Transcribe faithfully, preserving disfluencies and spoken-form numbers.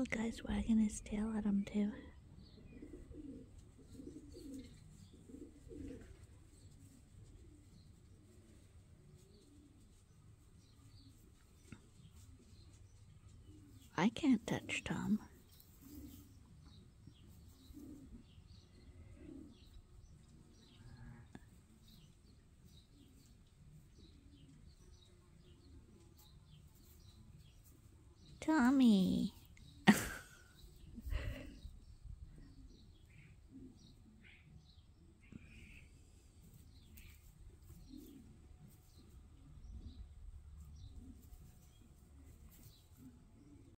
the guy's wagging his tail at him, too. I can't touch Tom. Tommy.